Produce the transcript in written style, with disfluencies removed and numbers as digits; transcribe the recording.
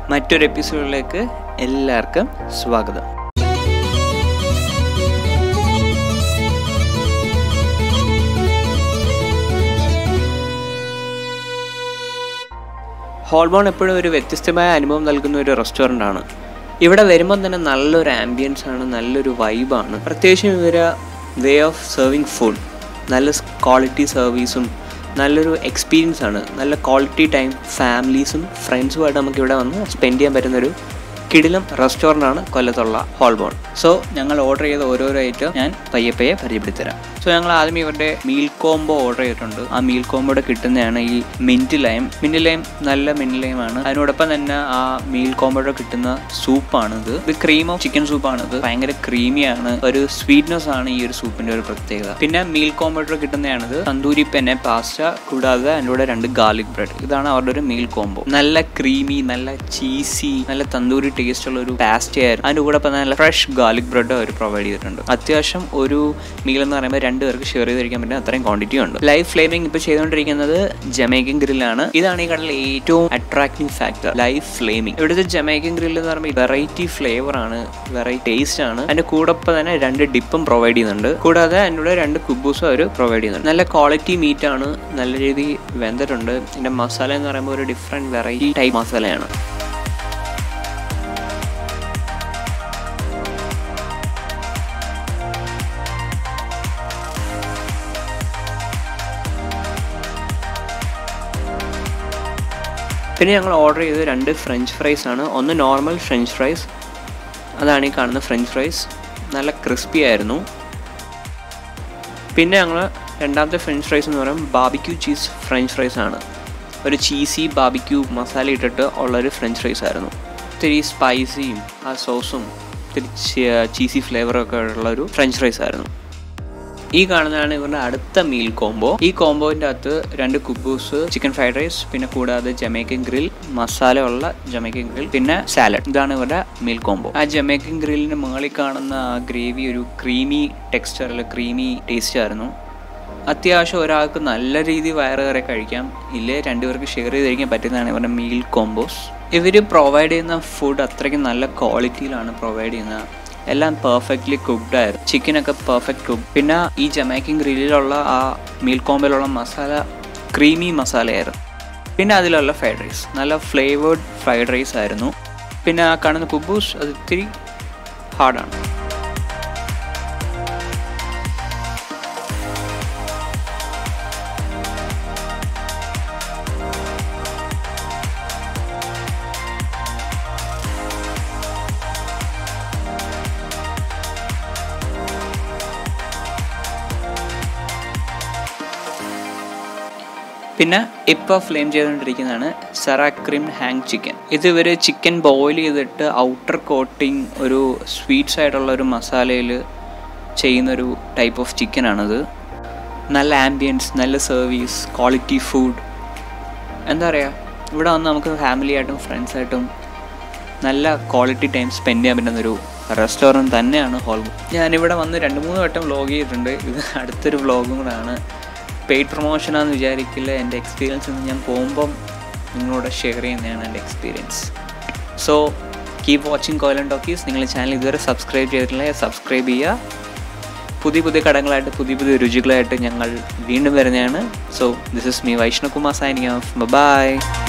മറ്റൊരു എപ്പിസോഡിലേക്ക് എല്ലാവർക്കും സ്വാഗതം. ഹോൾ ബോൺ എപ്പോഴും ഒരു വ്യത്യസ്തമായ അനുഭവം നൽകുന്ന ഒരു റെസ്റ്റോറൻ്റ് ആണ്. ഇവിടെ വരുമ്പം തന്നെ നല്ലൊരു ആംബിയൻസ് ആണ്, നല്ലൊരു വൈബാണ്. പ്രത്യേകിച്ചും ഇവരെ വേ ഓഫ് സെർവിങ് ഫുഡ്, നല്ല ക്വാളിറ്റി സർവീസും നല്ലൊരു എക്സ്പീരിയൻസ് ആണ്. നല്ല ക്വാളിറ്റി ടൈം ഫാമിലീസും ഫ്രണ്ട്സുമായിട്ട് നമുക്ക് ഇവിടെ വന്ന് സ്പെൻഡ് ചെയ്യാൻ പറ്റുന്നൊരു കിടിലം റെസ്റ്റോറൻ്റ് ആണ് കൊല്ലത്തുള്ള ഹോൾ ബോൺ. സോ ഞങ്ങൾ ഓർഡർ ചെയ്ത ഓരോരോ ഐറ്റം ഞാൻ പയ്യെ പരിചയപ്പെടുത്തരാം. സോ ഞങ്ങൾ ആദ്യം ഇവരുടെ മീൽ കോംബോ ഓർഡർ ചെയ്തിട്ടുണ്ട്. ആ മീൽ കോംബോയുടെ കിട്ടുന്നതാണ് ഈ മിൻറ്റ് ലൈം. നല്ല മിൻറ്റ് ലൈമാണ്. അതിനോടൊപ്പം തന്നെ ആ മീൽ കോംബോയുടെ കിട്ടുന്ന സൂപ്പാണിത്. ഇത് ക്രീം ഓഫ് ചിക്കൻ സൂപ്പാണിത്. ഭയങ്കര ക്രീമിയാണ്, ഒരു സ്വീറ്റ്നെസ് ആണ് ഈ ഒരു സൂപ്പിന്റെ ഒരു പ്രത്യേകത. പിന്നെ മീൽ കോംബോയുടെ കിട്ടുന്നതാണിത് തന്തൂരി പെന്നെ പാസ്റ്റ, കൂടാതെ അതിൻ്റെ കൂടെ 2 ഗാർലിക് ബ്രെഡ്. ഇതാണ് അവരുടെ ഒരു മീൽ കോംബോ. നല്ല ക്രീമി, നല്ല ചീസി, നല്ല തന്തൂരി ടേസ്റ്റ് ഉള്ള ഒരു പാസ്റ്റ ആയിരുന്നു. അതിൻ്റെ കൂടെ നല്ല ഫ്രഷ് ഗാർലിക് ബ്രെഡ് അവർ പ്രൊവൈഡ് ചെയ്തിട്ടുണ്ട്. അത്യാവശ്യം ഒരു മീൽ എന്ന് പറയുമ്പോൾ 2 പേർക്ക് ഷെയർ ചെയ്തിരിക്കാൻ പറ്റുന്ന അത്രയും ക്വാണ്ടിറ്റി ഉണ്ട്. ലൈവ് ഫ്ലേമിംഗ് ഇപ്പോൾ ചെയ്തുകൊണ്ടിരിക്കുന്നത് ജമൈക്കൻ ഗ്രില്ലാണ്. ഇതാണ് ഈ കടലിലെ ഏറ്റവും അട്രാക്റ്റീവ് ഫാക്ടർ, ലൈവ് ഫ്ലേമിംഗ്. ഇവിടുത്തെ ജമൈക്കൻ ഗ്രില്ല് എന്ന് പറയുമ്പോൾ വെറൈറ്റി ഫ്ലേവർ ആണ്, വെറൈറ്റി ടേസ്റ്റ് ആണ്. അതിന്റെ കൂടെ തന്നെ 2 ഡിപ്പും പ്രൊവൈഡ് ചെയ്യുന്നുണ്ട്. കൂടാതെ അതിൻ്റെ കൂടെ 2 കുബൂസും അവർ പ്രൊവൈഡ് ചെയ്യുന്നുണ്ട്. നല്ല ക്വാളിറ്റി മീറ്റ് ആണ്, നല്ല രീതിയിൽ വെന്തിട്ടുണ്ട്. ഇതിന്റെ മസാല എന്ന് പറയുമ്പോൾ ഒരു ഡിഫറെന്റ് വെറൈറ്റി ടൈപ്പ് മസാലയാണ്. പിന്നെ ഞങ്ങൾ ഓർഡർ ചെയ്തത് 2 ഫ്രഞ്ച് ഫ്രൈസ് ആണ്. ഒന്ന് നോർമൽ ഫ്രഞ്ച് ഫ്രൈസ്, അതാണ് ഈ കാണുന്ന ഫ്രഞ്ച് ഫ്രൈസ്. നല്ല ക്രിസ്പി ആയിരുന്നു. പിന്നെ ഞങ്ങൾ രണ്ടാമത്തെ ഫ്രഞ്ച് ഫ്രൈസ് എന്ന് പറയുമ്പോൾ ബാർബിക്യൂ ചീസ് ഫ്രഞ്ച് ഫ്രൈസ് ആണ്. ഒരു ചീസി ബാർബിക്യൂ മസാല ഇട്ടിട്ട് ഉള്ളൊരു ഫ്രഞ്ച് ഫ്രൈസ് ആയിരുന്നു. ഇത്തിരി സ്പൈസിയും ആ സോസും ഇത്തിരി ചീസി ഫ്ലേവറൊക്കെ ഉള്ളൊരു ഫ്രഞ്ച് ഫ്രൈസ് ആയിരുന്നു. ഈ കാണുന്നതാണ് ഇവരുടെ അടുത്ത മീൽ കോംബോ. ഈ കോംബോൻ്റെ അകത്ത് 2 കുബൂസ്, ചിക്കൻ ഫ്രൈഡ് റൈസ്, പിന്നെ കൂടാതെ ജമൈക്കൻ ഗ്രിൽ, മസാല ഉള്ള ജമൈക്കൻ ഗ്രിൽ, പിന്നെ സാലഡ്. ഇതാണ് ഇവരുടെ മീൽ കോംബോ. ആ ജമൈക്കൻ ഗ്രില്ലിന് മുകളിൽ കാണുന്ന ആ ഗ്രേവി ഒരു ക്രീമി ടെക്സ്ചറിൽ ക്രീമി ടേസ്റ്റ് ആയിരുന്നു. അത്യാവശ്യം ഒരാൾക്ക് നല്ല രീതിയിൽ വയറ് കഴിക്കാം, ഇല്ലേ 2 പേർക്ക് ഷെയർ ചെയ്ത് കഴിക്കാൻ പറ്റുന്നതാണ് ഇവരുടെ മീൽ കോംബോസ്. ഇവർ പ്രൊവൈഡ് ചെയ്യുന്ന ഫുഡ് അത്രയ്ക്ക് നല്ല ക്വാളിറ്റിയിലാണ് പ്രൊവൈഡ് ചെയ്യുന്നത്. എല്ലാം പെർഫെക്റ്റ്ലി കുക്ക്ഡ് ആയിരുന്നു. ചിക്കനൊക്കെ പെർഫെക്റ്റ് കുക്ക്. പിന്നെ ഈ ജമൈക്കൻ ഗ്രില്ലിലുള്ള ആ മീൽ കോംബോയിലുള്ള മസാല ക്രീമി മസാലയായിരുന്നു. പിന്നെ അതിലുള്ള ഫ്രൈഡ് റൈസ് നല്ല ഫ്ലേവേർഡ് ഫ്രൈഡ് റൈസ് ആയിരുന്നു. പിന്നെ ആ കാണുന്ന കുബൂസ് അത് ഇത്തിരി ഹാർഡാണ്. പിന്നെ ഇപ്പോൾ ഫ്ലെയിം ചെയ്തുകൊണ്ടിരിക്കുന്നതാണ് സെറാക്രിം ഹാങ് ചിക്കൻ. ഇത് ഇവർ ചിക്കൻ ബോയിൽ ചെയ്തിട്ട് ഔട്ടർ കോട്ടിങ് ഒരു സ്വീറ്റ്സ് ആയിട്ടുള്ള ഒരു മസാലയിൽ ചെയ്യുന്നൊരു ടൈപ്പ് ഓഫ് ചിക്കനാണിത്. നല്ല ആംബിയൻസ്, നല്ല സർവീസ്, ക്വാളിറ്റി ഫുഡ്. എന്താ പറയുക, ഇവിടെ വന്ന് നമുക്ക് ഫാമിലിയായിട്ടും ഫ്രണ്ട്സായിട്ടും നല്ല ക്വാളിറ്റി ടൈം സ്പെൻഡ് ചെയ്യാൻ പറ്റുന്നൊരു റെസ്റ്റോറൻറ്റ് തന്നെയാണ് ഹോൾ ബോൺ. ഞാനിവിടെ വന്ന് 2-3 വട്ടം വ്ലോഗ് ചെയ്തിട്ടുണ്ട്. ഇത് അടുത്തൊരു വ്ലോഗും കൂടെയാണ്. പെയ്ഡ് പ്രൊമോഷനാണെന്ന് വിചാരിക്കില്ല. എൻ്റെ എക്സ്പീരിയൻസ് ഞാൻ പോകുമ്പം നിങ്ങളോട് ഷെയർ ചെയ്യുന്നതാണ് എൻ്റെ experience. So keep watching Koyilan talkies. നിങ്ങൾ ചാനൽ ഇതുവരെ സബ്സ്ക്രൈബ് ചെയ്തിട്ടില്ല, സബ്സ്ക്രൈബ് ചെയ്യുക. പുതിയ കടങ്ങളായിട്ട് പുതിയ രുചികളായിട്ട് ഞങ്ങൾ വീണ്ടും വരുന്നതാണ്. So this is me Vaishnav Kumar signing off. By.